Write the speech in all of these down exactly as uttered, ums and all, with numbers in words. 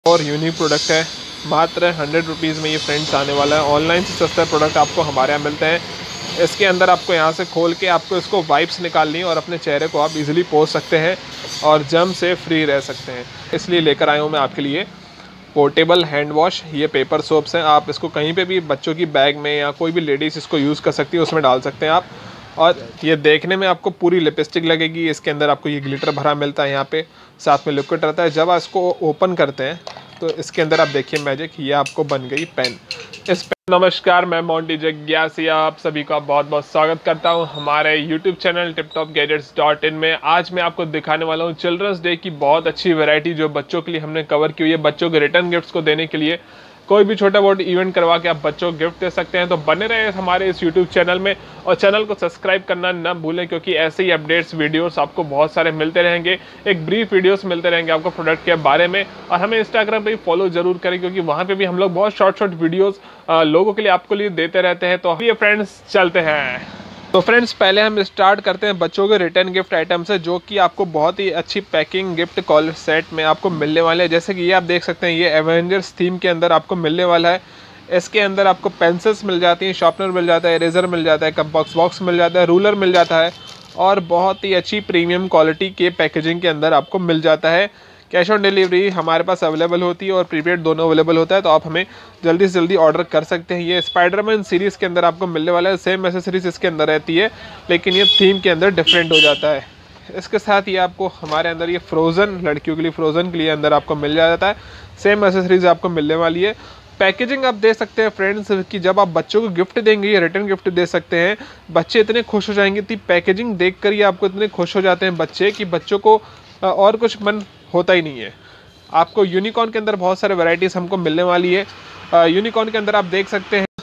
और unique product है। मात्र हंड्रेड रुपीज़ में ये फ्रेंड्स आने वाला है। ऑनलाइन से सस्ता प्रोडक्ट आपको हमारे यहाँ मिलते हैं। इसके अंदर आपको यहाँ से खोल के आपको इसको वाइप्स निकालनी है और अपने चेहरे को आप इजीली पोंछ सकते हैं और जर्म से फ्री रह सकते हैं। इसलिए लेकर आया हूँ मैं आपके लिए पोर्टेबल हैंड वॉश। ये पेपर सोप्स हैं, आप इसको कहीं पे भी बच्चों की बैग में या कोई भी लेडीज़ इसको यूज़ कर सकती है उसमें डाल सकते हैं आप। और ये देखने में आपको पूरी लिपस्टिक लगेगी। इसके अंदर आपको ये ग्लिटर भरा मिलता है, यहाँ पे साथ में लिक्विड रहता है। जब आप इसको ओपन करते हैं तो इसके अंदर आप देखिए मैजिक, ये आपको बन गई पेन। इस पेन नमस्कार, मैं मोंटी जग्यासिया आप सभी का बहुत बहुत स्वागत करता हूं हमारे YouTube channel tip top gadgets dot in में। आज मैं आपको दिखाने वाला हूं चिल्ड्रंस डे की बहुत अच्छी वैरायटी जो बच्चों के लिए हमने कवर की हुई है। बच्चों के रिटर्न गिफ्ट्स को देने के लिए कोई भी छोटा मोटा इवेंट करवा के आप बच्चों को गिफ्ट दे सकते हैं। तो बने रहे हमारे इस यूट्यूब चैनल में और चैनल को सब्सक्राइब करना न भूलें, क्योंकि ऐसे ही अपडेट्स वीडियोस आपको बहुत सारे मिलते रहेंगे। एक ब्रीफ वीडियोस मिलते रहेंगे आपको प्रोडक्ट के बारे में। और हमें इंस्टाग्राम पे भी फॉलो जरूर करें, क्योंकि वहाँ पे भी हम लोग बहुत शॉर्ट शॉर्ट वीडियोस लोगों के लिए आपको लिए देते रहते हैं। तो ये फ्रेंड्स चलते हैं। तो फ्रेंड्स पहले हम स्टार्ट करते हैं बच्चों के रिटर्न गिफ्ट आइटम से, जो कि आपको बहुत ही अच्छी पैकिंग गिफ्ट कॉल सेट में आपको मिलने वाले हैं। जैसे कि ये आप देख सकते हैं, ये एवेंजर्स थीम के अंदर आपको मिलने वाला है। इसके अंदर आपको पेंसिल्स मिल जाती हैं, शार्पनर मिल जाता है, इरेजर मिल जाता है, कंपास बॉक्स मिल जाता है, रूलर मिल जाता है और बहुत ही अच्छी प्रीमियम क्वालिटी के पैकेजिंग के अंदर आपको मिल जाता है। कैश ऑन डिलीवरी हमारे पास अवेलेबल होती है और प्रीपेड दोनों अवेलेबल होता है, तो आप हमें जल्दी से जल्दी ऑर्डर कर सकते हैं। ये स्पाइडरमैन सीरीज़ के अंदर आपको मिलने वाला है। सेम एसेसरीज इसके अंदर रहती है, लेकिन ये थीम के अंदर डिफरेंट हो जाता है। इसके साथ ये आपको हमारे अंदर ये फ्रोज़न, लड़कियों के लिए फ्रोज़न के लिए अंदर आपको मिल जाता है। सेम एसेसरीज आपको मिलने वाली है। पैकेजिंग आप दे सकते हैं फ्रेंड्स कि जब आप बच्चों को गिफ्ट देंगे या रिटर्न गिफ्ट दे सकते हैं, बच्चे इतने खुश हो जाएंगे। इतनी पैकेजिंग देख कर ही आपको इतने खुश हो जाते हैं बच्चे कि बच्चों को और कुछ मन होता ही नहीं है। आपको यूनिकॉर्न के अंदर बहुत सारे वैरायटीज़ हमको मिलने वाली है। यूनिकॉर्न के अंदर आप देख सकते हैं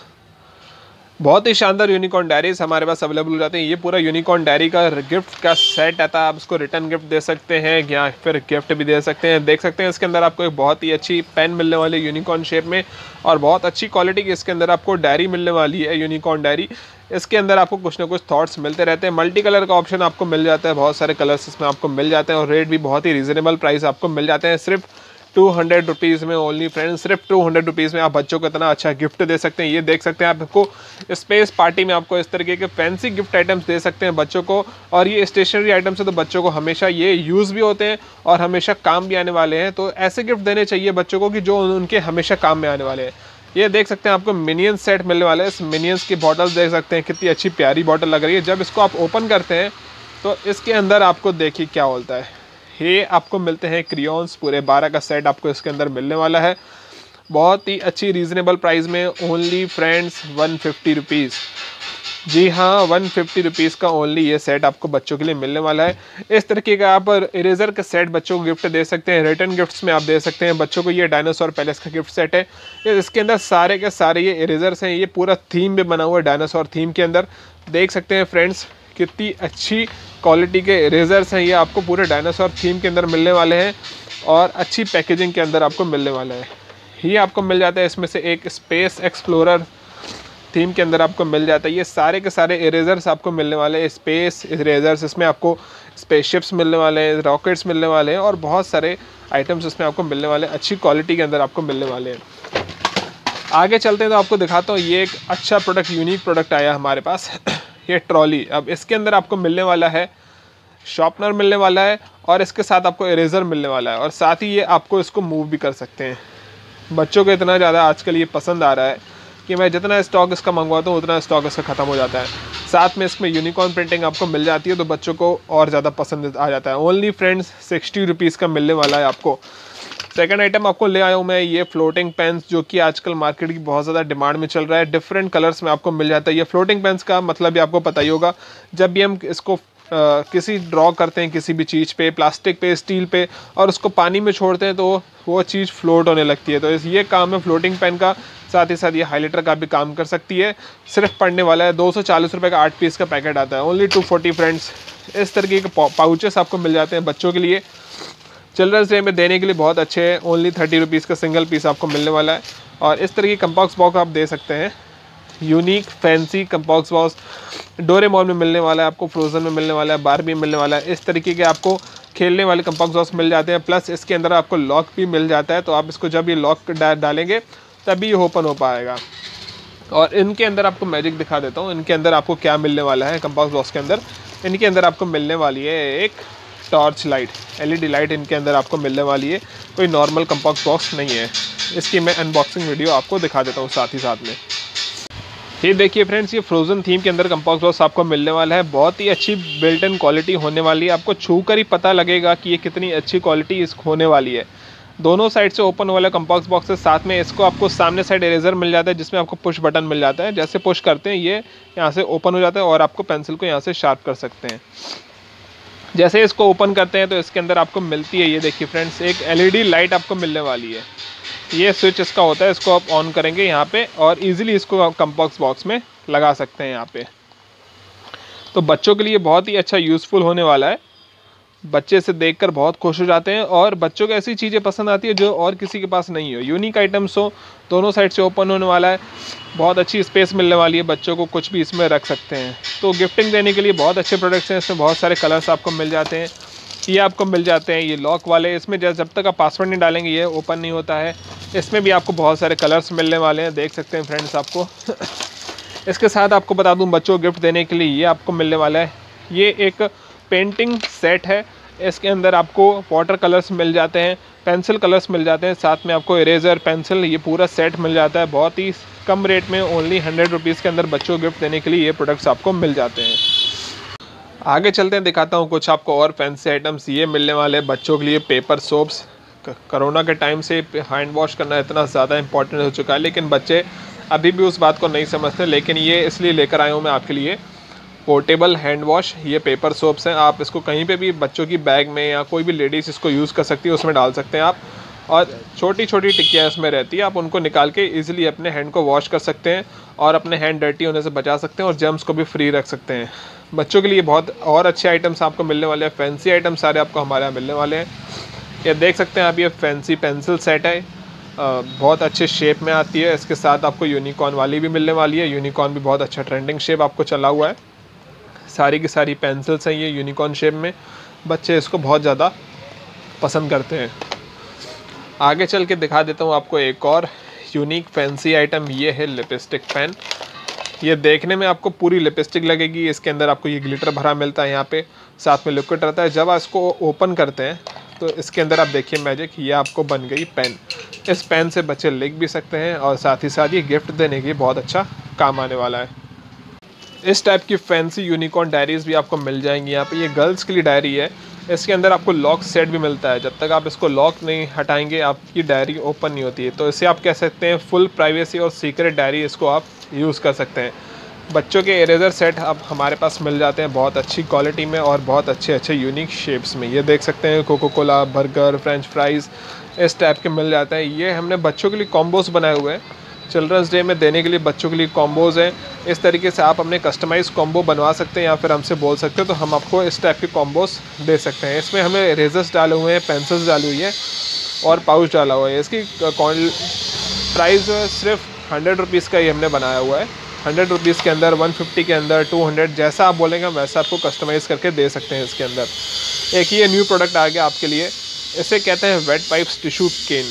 बहुत ही शानदार यूनिकॉर्न डायरीज हमारे पास अवेलेबल हो जाते हैं। ये पूरा यूनिकॉर्न डायरी का गिफ्ट का सेट आता है। आप इसको रिटर्न गिफ्ट दे सकते हैं या फिर गिफ्ट भी दे सकते हैं। देख सकते हैं इसके अंदर आपको एक बहुत ही अच्छी पेन मिलने वाली है यूनिकॉर्न शेप में, और बहुत अच्छी क्वालिटी की इसके अंदर आपको डायरी मिलने वाली है, यूनिकॉर्न डायरी। इसके अंदर आपको कुछ ना कुछ थॉट्स मिलते रहते हैं। मल्टी कलर का ऑप्शन आपको मिल जाता है, बहुत सारे कलर्स इसमें आपको मिल जाते हैं और रेट भी बहुत ही रीजनेबल प्राइस आपको मिल जाते हैं। सिर्फ टू हंड्रेड रुपीज़ में ओनली फ्रेंड्स, सिर्फ टू हंड्रेड रुपीज़ में आप बच्चों को इतना अच्छा गिफ्ट दे सकते हैं। ये देख सकते हैं आपको स्पेस पार्टी में आपको इस तरीके के फैंसी गिफ्ट आइटम्स दे सकते हैं बच्चों को। और ये स्टेशनरी आइटम्स है, तो बच्चों को हमेशा ये यूज़ भी होते हैं और हमेशा काम भी आने वाले हैं। तो ऐसे गिफ्ट देने चाहिए बच्चों को कि जो उनके हमेशा काम में आने वाले हैं। ये देख सकते हैं आपको मिनियंस सेट मिलने वाले हैं। इस मिनियंस की बॉटल्स देख सकते हैं, कितनी अच्छी प्यारी बॉटल लग रही है। जब इसको आप ओपन करते हैं तो इसके अंदर आपको देखिए क्या होता है। ये आपको मिलते हैं क्रियॉन्स, पूरे बारह का सेट आपको इसके अंदर मिलने वाला है। बहुत ही अच्छी रीज़नेबल प्राइस में, only friends one fifty rupees. जी हाँ, वन फिफ्टी रुपीज़ का ओनली ये सेट आपको बच्चों के लिए मिलने वाला है। इस तरीके का आप इरेजर का सेट बच्चों को गिफ्ट दे सकते हैं। रिटर्न गिफ्ट्स में आप दे सकते हैं बच्चों को ये डायनासोर पैलेस का गिफ्ट सेट है। इसके अंदर सारे के सारे ये इरेजर्स हैं। ये पूरा थीम में बना हुआ है, डायनासोर थीम के अंदर। देख सकते हैं फ्रेंड्स कितनी अच्छी क्वालिटी के इरेजर्स हैं। ये आपको पूरे डायनासोर थीम के अंदर मिलने वाले हैं और अच्छी पैकेजिंग के अंदर आपको मिलने वाला है। ये आपको मिल जाता है इसमें से एक स्पेस एक्सप्लोरर थीम के अंदर आपको मिल जाता है। ये सारे के सारे इरेजर्स आपको मिलने वाले हैं, स्पेस इरेजर्स। इसमें आपको स्पेसशिप्स मिलने वाले हैं, रॉकेट्स मिलने वाले हैं और बहुत सारे आइटम्स इसमें आपको मिलने वाले हैं। अच्छी क्वालिटी के अंदर आपको मिलने वाले हैं। आगे चलते हैं तो आपको दिखाता हूँ, ये एक अच्छा प्रोडक्ट, यूनिक प्रोडक्ट आया हमारे पास। ये ट्रॉली। अब इसके अंदर आपको मिलने वाला है शार्पनर मिलने वाला है और इसके साथ आपको इरेजर मिलने वाला है, और साथ ही ये आपको इसको मूव भी कर सकते हैं। बच्चों को इतना ज़्यादा आजकल ये पसंद आ रहा है कि मैं जितना स्टॉक इसका मंगवाता हूँ उतना स्टॉक इसका ख़त्म हो जाता है। साथ में इसमें यूनिकॉर्न प्रिंटिंग आपको मिल जाती है, तो बच्चों को और ज़्यादा पसंद आ जाता है। ओनली फ्रेंड्स सिक्सटी रुपीज़ का मिलने वाला है आपको। सेकंड आइटम आपको ले आया हूँ मैं, ये फ्लोटिंग पेन्स, जो कि आजकल मार्केट की बहुत ज़्यादा डिमांड में चल रहा है। डिफरेंट कलर्स में आपको मिल जाता है। ये फ्लोटिंग पेन्स का मतलब भी आपको पता ही होगा, जब भी हम इसको आ, किसी ड्रॉ करते हैं किसी भी चीज़ पे, प्लास्टिक पे, स्टील पे, और उसको पानी में छोड़ते हैं तो वो चीज़ फ्लोट होने लगती है। तो इस ये काम है फ्लोटिंग पेन का। साथ ही साथ ये हाइलाइटर का भी काम कर सकती है। सिर्फ पड़ने वाला है दो सौ चालीस रुपये का आठ पीस का पैकेट आता है, ओनली टू फोर्टी फ्रेंड्स। इस तरीके के पाउचेस आपको मिल जाते हैं बच्चों के लिए, चिल्ड्रंस डे में देने के लिए बहुत अच्छे हैं। ओनली थर्टी रुपीज़ का सिंगल पीस आपको मिलने वाला है। और इस तरह की कंपास बॉक्स आप दे सकते हैं, unique fancy compass box Doraemon में मिलने वाला है आपको, फ्रोजन में मिलने वाला है, बारबी में मिलने वाला है। इस तरीके के आपको खेलने वाले कंपास बॉक्स मिल जाते हैं, प्लस इसके अंदर आपको लॉक भी मिल जाता है। तो आप इसको जब ये लॉक डा, डालेंगे तभी ये ओपन हो पाएगा। और इनके अंदर आपको मैजिक दिखा देता हूँ, इनके अंदर आपको क्या मिलने वाला है। कंपास बॉक्स के अंदर इनके अंदर आपको मिलने वाली है एक टॉर्च लाइट, एलईडी लाइट इनके अंदर आपको मिलने वाली है। कोई नॉर्मल कंपास बॉक्स नहीं है। इसकी मैं अनबॉक्सिंग वीडियो आपको दिखा देता हूँ साथ ही साथ में। ये देखिए फ्रेंड्स, ये फ्रोज़न थीम के अंदर कंपास बॉक्स आपको मिलने वाला है। बहुत ही अच्छी बिल्ट इन क्वालिटी होने वाली है। आपको छू कर ही पता लगेगा कि ये कितनी अच्छी क्वालिटी इस होने वाली है। दोनों साइड से ओपन वाला कंपास बॉक्स है। साथ में इसको आपको सामने साइड इरेजर मिल जाता है, जिसमें आपको पुश बटन मिल जाता है। जैसे पुश करते हैं ये यहाँ से ओपन हो जाता है और आपको पेंसिल को यहाँ से शार्प कर सकते हैं। जैसे इसको ओपन करते हैं तो इसके अंदर आपको मिलती है, ये देखिए फ्रेंड्स, एक एलईडी लाइट आपको मिलने वाली है। ये स्विच इसका होता है, इसको आप ऑन करेंगे यहाँ पे और इजीली इसको आप कंपास बॉक्स में लगा सकते हैं यहाँ पे। तो बच्चों के लिए बहुत ही अच्छा यूज़फुल होने वाला है। बच्चे इसे देखकर बहुत खुश हो जाते हैं और बच्चों को ऐसी चीज़ें पसंद आती है जो और किसी के पास नहीं हो। यूनिक आइटम्स हो, दोनों साइड से ओपन होने वाला है, बहुत अच्छी स्पेस मिलने वाली है, बच्चों को कुछ भी इसमें रख सकते हैं। तो गिफ्टिंग देने के लिए बहुत अच्छे प्रोडक्ट्स हैं। इसमें बहुत सारे कलर्स आपको मिल जाते हैं। ये आपको मिल जाते हैं ये लॉक वाले, इसमें जब तक आप पासवर्ड नहीं डालेंगे ये ओपन नहीं होता है। इसमें भी आपको बहुत सारे कलर्स मिलने वाले हैं, देख सकते हैं फ्रेंड्स आपको। इसके साथ आपको बता दूं, बच्चों को गिफ्ट देने के लिए ये आपको मिलने वाला है। ये एक पेंटिंग सेट है। इसके अंदर आपको वाटर कलर्स मिल जाते हैं, पेंसिल कलर्स मिल जाते हैं, साथ में आपको इरेज़र, पेंसिल, ये पूरा सेट मिल जाता है। बहुत ही कम रेट में, ओनली हंड्रेड रुपीज़ के अंदर बच्चों को गिफ्ट देने के लिए ये प्रोडक्ट्स आपको मिल जाते हैं। आगे चलते हैं, दिखाता हूँ कुछ आपको और फैंसी आइटम्स। ये मिलने वाले बच्चों के लिए पेपर सोप्स। कोरोना के टाइम से हैंड वॉश करना इतना ज़्यादा इंपॉर्टेंट हो चुका है, लेकिन बच्चे अभी भी उस बात को नहीं समझते। लेकिन ये इसलिए लेकर आया हूँ मैं आपके लिए पोर्टेबल हैंड वॉश। ये पेपर सोप्स हैं, आप इसको कहीं पे भी बच्चों की बैग में या कोई भी लेडीज़ इसको यूज़ कर सकती है, उसमें डाल सकते हैं आप। और छोटी छोटी टिक्कियाँ इसमें रहती है, आप उनको निकाल के इजीली अपने हैंड को वॉश कर सकते हैं और अपने हैंड डर्टी होने से बचा सकते हैं और जर्म्स को भी फ्री रख सकते हैं। बच्चों के लिए बहुत और अच्छे आइटम्स आपको मिलने वाले हैं। फैंसी आइटम्स सारे आपको हमारे यहाँ मिलने वाले हैं। ये देख सकते हैं आप, ये फैंसी पेंसिल सेट है, बहुत अच्छे शेप में आती है। इसके साथ आपको यूनिकॉर्न वाली भी मिलने वाली है। यूनिकॉर्न भी बहुत अच्छा ट्रेंडिंग शेप आपको चला हुआ है। सारी की सारी पेंसिल्स हैं ये यूनिकॉर्न शेप में, बच्चे इसको बहुत ज़्यादा पसंद करते हैं। आगे चल के दिखा देता हूँ आपको एक और यूनिक फैंसी आइटम। ये है लिपस्टिक पेन। ये देखने में आपको पूरी लिपस्टिक लगेगी। इसके अंदर आपको ये ग्लिटर भरा मिलता है, यहाँ पे साथ में लिक्विड रहता है। जब आप इसको ओपन करते हैं तो इसके अंदर आप देखिए मैजिक, ये आपको बन गई पेन। इस पेन से बच्चे लिख भी सकते हैं और साथ ही साथ ये गिफ्ट देने के बहुत अच्छा काम आने वाला है। इस टाइप की फैंसी यूनिकॉर्न डायरीज़ भी आपको मिल जाएंगी यहाँ पे। ये गर्ल्स के लिए डायरी है। इसके अंदर आपको लॉक सेट भी मिलता है। जब तक आप इसको लॉक नहीं हटाएंगे आपकी डायरी ओपन नहीं होती है। तो इसे आप कह सकते हैं फुल प्राइवेसी और सीक्रेट डायरी, इसको आप यूज़ कर सकते हैं। बच्चों के इरेज़र सेट अब हमारे पास मिल जाते हैं बहुत अच्छी क्वालिटी में और बहुत अच्छे अच्छे यूनिक शेप्स में। ये देख सकते हैं Coca Cola, burger, French fries, इस टाइप के मिल जाते हैं। ये हमने बच्चों के लिए कॉम्बोज़ बनाए हुए हैं, चिल्ड्रंस डे में देने के लिए बच्चों के लिए कॉम्बोज़ हैं। इस तरीके से आप अपने कस्टमाइज़ कॉम्बो बनवा सकते हैं या फिर हमसे बोल सकते हैं तो हम आपको इस टाइप के कॉम्बोज़ दे सकते हैं। इसमें हमने इरेज़र्स डाले हुए हैं, पेंसिल्स डाली हुई है और पाउच डाला हुआ है। इसकी प्राइस सिर्फ हंड्रेड रुपीज़ का ही हमने बनाया हुआ है। हंड्रेड रुपीज़ के अंदर, वन फिफ्टी के अंदर, टू हंड्रेड, जैसा आप बोलेंगे वैसा आपको कस्टमाइज़ करके दे सकते हैं। इसके अंदर एक ये न्यू प्रोडक्ट आ गया आपके लिए, इसे कहते हैं वेट पाइप्स टिश्यू केन।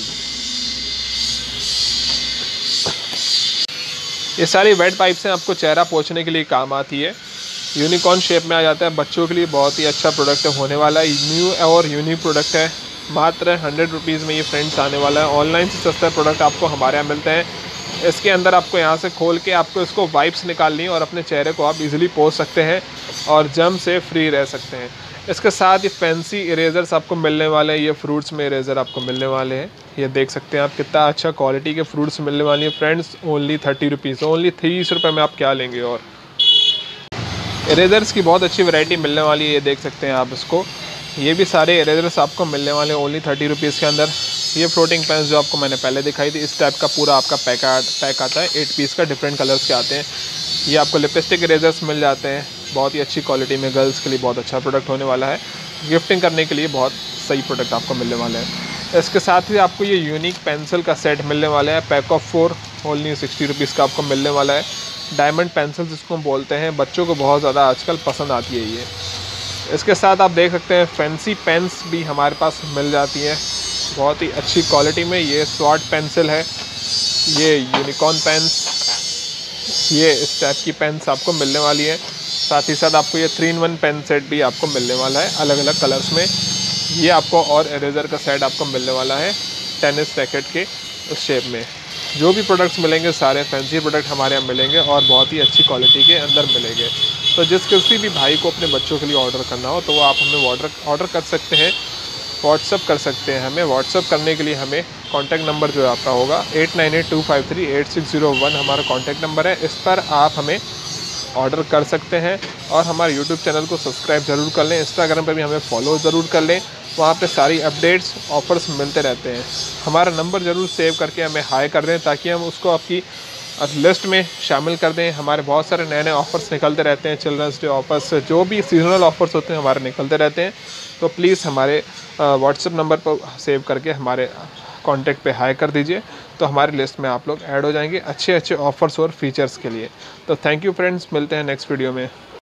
ये सारी वेट पाइप्स हैं, आपको चेहरा पोंछने के लिए काम आती है। यूनिकॉर्न शेप में आ जाता है। बच्चों के लिए बहुत ही अच्छा प्रोडक्ट होने वाला है। न्यू और यूनिक प्रोडक्ट है। मात्र हंड्रेड रुपीज़ में ये फ्रेंड्स आने वाला है। ऑनलाइन से सस्ता प्रोडक्ट आपको हमारे यहाँ मिलते हैं। इसके अंदर आपको यहाँ से खोल के आपको इसको वाइप्स निकालनी है और अपने चेहरे को आप इजीली पोंछ सकते हैं और जर्म से फ्री रह सकते हैं। इसके साथ ये फैंसी इरेज़र्स आपको मिलने वाले हैं। ये फ्रूट्स में इरेज़र आपको मिलने वाले हैं। ये देख सकते हैं आप, कितना अच्छा क्वालिटी के फ्रूट्स मिलने वाली है friends. Only thirty rupees, only तीस रुपये में आप क्या लेंगे। और इरेज़र्स की बहुत अच्छी वैरायटी मिलने वाली है। ये देख सकते हैं आप इसको, ये भी सारे इरेज़र्स आपको मिलने वाले हैं ओनली थर्टी रुपीज़ के अंदर। ये फ्लोटिंग पेन्स जो आपको मैंने पहले दिखाई थी, इस टाइप का पूरा आपका पैक पैक आता है। एट पीस का, डिफरेंट कलर्स के आते हैं। ये आपको लिपस्टिक इरेज़र्स मिल जाते हैं बहुत ही अच्छी क्वालिटी में। गर्ल्स के लिए बहुत अच्छा प्रोडक्ट होने वाला है। गिफ्टिंग करने के लिए बहुत सही प्रोडक्ट आपको मिलने वाले हैं। इसके साथ ही आपको ये यूनिक पेंसिल का सेट मिलने वाला है। Pack of four, only sixty rupees का आपको मिलने वाला है। डायमंड पेंसिल जिसको हम बोलते हैं, बच्चों को बहुत ज़्यादा आजकल पसंद आती है ये। इसके साथ आप देख सकते हैं फैंसी पेन्स भी हमारे पास मिल जाती हैं बहुत ही अच्छी क्वालिटी में। ये स्वाट पेंसिल है, ये यूनिकॉर्न पेन्स, ये इस टाइप की पेन्स आपको मिलने वाली है। साथ ही साथ आपको ये three in one pen set भी आपको मिलने वाला है अलग अलग कलर्स में। ये आपको और इरेज़र का सेट आपको मिलने वाला है टेनिस रैकेट के उस शेप में। जो भी प्रोडक्ट्स मिलेंगे सारे फैंसी प्रोडक्ट हमारे यहाँ मिलेंगे और बहुत ही अच्छी क्वालिटी के अंदर मिलेंगे। तो जिस किसी भी भाई को अपने बच्चों के लिए ऑर्डर करना हो तो वो आप हमें ऑर्डर ऑर्डर कर सकते हैं, व्हाट्सअप कर सकते हैं। हमें व्हाट्सअप करने के लिए हमें कॉन्टैक्ट नंबर जो आपका होगा eight nine eight two five three eight six zero one हमारा कॉन्टैक्ट नंबर है। इस पर आप हमें ऑर्डर कर सकते हैं और हमारे यूट्यूब चैनल को सब्सक्राइब ज़रूर कर लें। इंस्टाग्राम पर भी हमें फॉलो ज़रूर कर लें, वहाँ पे सारी अपडेट्स ऑफ़र्स मिलते रहते हैं। हमारा नंबर ज़रूर सेव करके हमें हाई कर दें ताकि हम उसको आपकी लिस्ट में शामिल कर दें। हमारे बहुत सारे नए नए ऑफ़र्स निकलते रहते हैं, चिल्ड्रंस डे ऑफ़र्स, जो भी सीजनल ऑफ़र्स होते हैं हमारे निकलते रहते हैं। तो प्लीज़ हमारे व्हाट्सएप नंबर पर सेव करके हमारे कॉन्टैक्ट पे हाई कर दीजिए, तो हमारी लिस्ट में आप लोग ऐड हो जाएंगे अच्छे अच्छे ऑफ़र्स और फीचर्स के लिए। तो थैंक यू फ्रेंड्स, मिलते हैं नेक्स्ट वीडियो में।